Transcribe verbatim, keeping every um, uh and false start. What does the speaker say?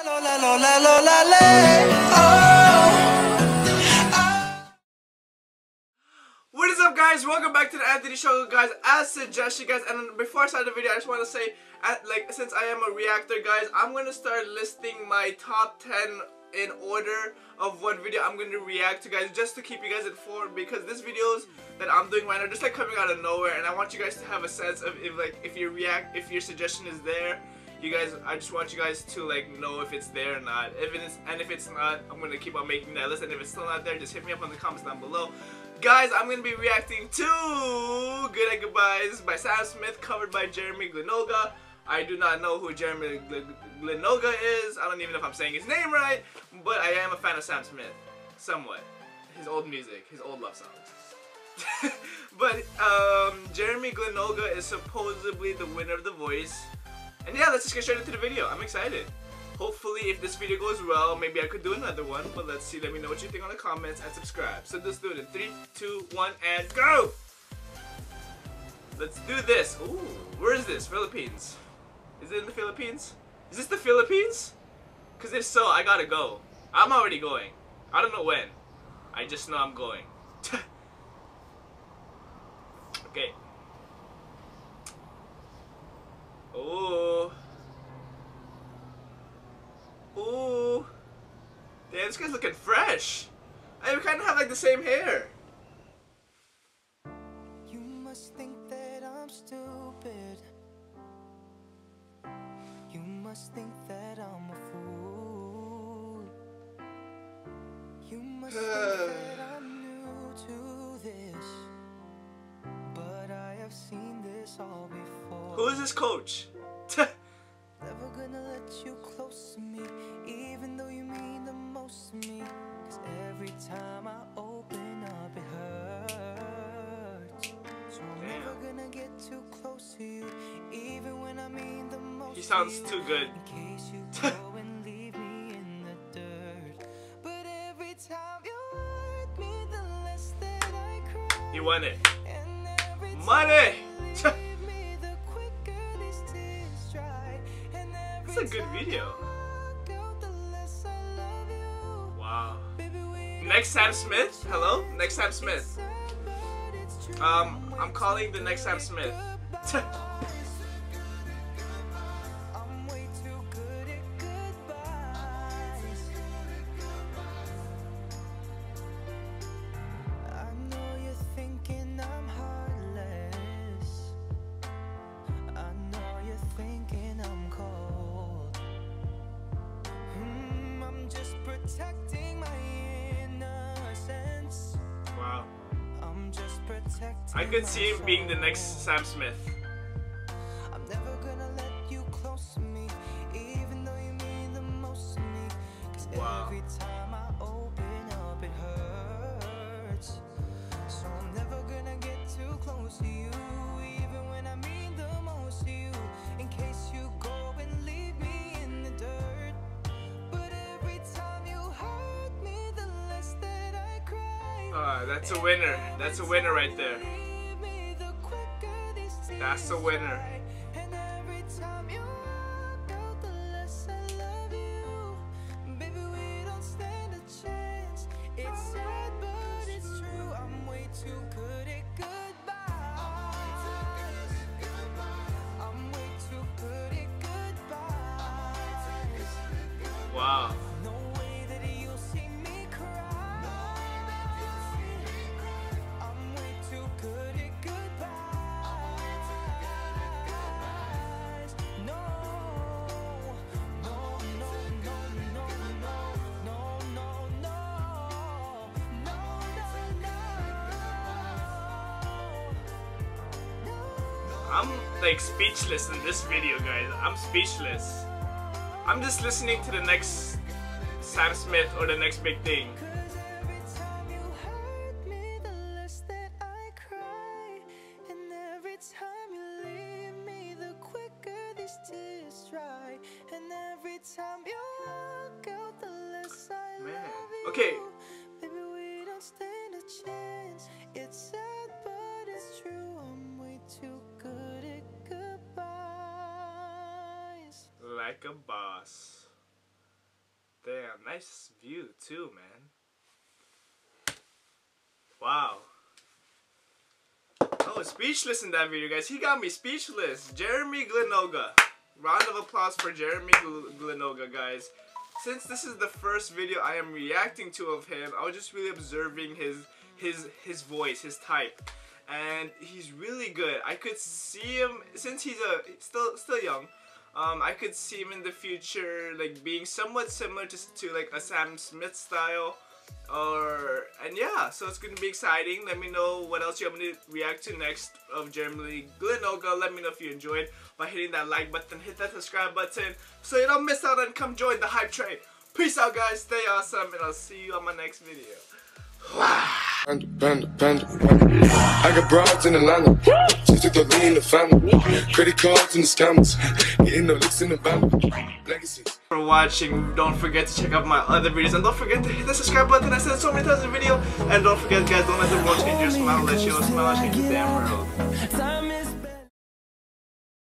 What is up, guys? Welcome back to the Anthony Show, guys. As suggested, guys, and before I start the video, I just want to say, at, like, since I am a reactor, guys, I'm gonna start listing my top ten in order of what video I'm gonna react to, guys, just to keep you guys informed, because this videos that I'm doing right now just like coming out of nowhere, and I want you guys to have a sense of if like if your react if your suggestion is there. You guys, I just want you guys to like know if it's there or not. If it is, and if it's not, I'm gonna keep on making that list. And if it's still not there, just hit me up in the comments down below. Guys, I'm gonna be reacting to Good and Goodbyes by Sam Smith, covered by Jeremy Glenoga. I do not know who Jeremy Glenoga is. I don't even know if I'm saying his name right, but I am a fan of Sam Smith, somewhat. His old music, his old love songs. But um, Jeremy Glenoga is supposedly the winner of The Voice. And yeah, let's just get straight into the video. I'm excited. Hopefully, if this video goes well, maybe I could do another one. But let's see. Let me know what you think on the comments and subscribe. So let's do it in three, two, one, and go! Let's do this. Ooh, where is this? Philippines. Is it in the Philippines? Is this the Philippines? Because if so, I gotta go. I'm already going. I don't know when. I just know I'm going. Okay. Oh. Ooh. Damn, this guy's looking fresh. I kind of have like the same hair. You must think that I'm stupid. You must think that I'm a fool. You must think that I'm new to this. But I have seen this all before. Who is this coach? Never gonna let you close to me, even though you mean the most to me. Cause every time I open up it hurts. So I'm Damn. never gonna get too close to you, even when I mean the most. He sounds too good. In case you go and leave me in the dirt. But every time you hurt me, the less that I cry. He won it. And every time Money! It's a good video. Wow. Next Sam Smith? Hello? Next Sam Smith. Um, I'm calling the next Sam Smith. Protecting my innocence. Wow. I'm just protecting. I could see him being the next Sam Smith. I'm never gonna let you close to me, even though you mean the most to me. Cause wow. Every time I open up it hurts. So I'm never gonna get too close to you, even when I mean the most to you. In case you go and leave me in the dirt. But every time you hurt me, the less that I cry. Uh, that's a winner. That's a winner right there. That's a winner. And every time you walk out, the less I love you. Baby, we don't stand a chance. It's sad, but it's true. I'm way too good at goodbye. I'm way too good at goodbye. Wow. No way that you'll see me cry. I'm way too good at goodbyes. No, no, no, no, no, no, no, no, no, no, no. I'm like speechless in this video, guys. I'm speechless. I'm just listening to the next Sam Smith or the next big thing. Cause every time you hurt me, the less that I cry. And every time you leave me, the quicker these tears dry. And every time you walk out, the less I Man. love you. Okay. Baby, we don't stand a chance. It's sad, but it's true. I'm way too good at goodbyes. Like a boss. Damn, nice view too, man. Wow. I was speechless in that video, guys. He got me speechless. Jeremy Glenoga. Round of applause for Jeremy Glenoga, guys. Since this is the first video I am reacting to of him, I was just really observing his his his voice, his type, and he's really good. I could see him, since he's a still still young. Um, I could see him in the future, like being somewhat similar to, to like a Sam Smith style, or and yeah. So it's gonna be exciting. Let me know what else you want me to react to next of Jeremy Glenoga. Let me know if you enjoyed by hitting that like button, hit that subscribe button, so you don't miss out and come join the hype train. Peace out, guys. Stay awesome, and I'll see you on my next video. Panda, panda, panda, panda. I got broads in Atlanta. Just took the lean in the family. Credit cards and the scammers. Getting the licks in the band. Legacies. For watching. Don't forget to check out my other videos, and don't forget to hit the subscribe button. I said it so many times in the video. And don't forget, guys, don't let the world change your smile. Let your smile change the damn world.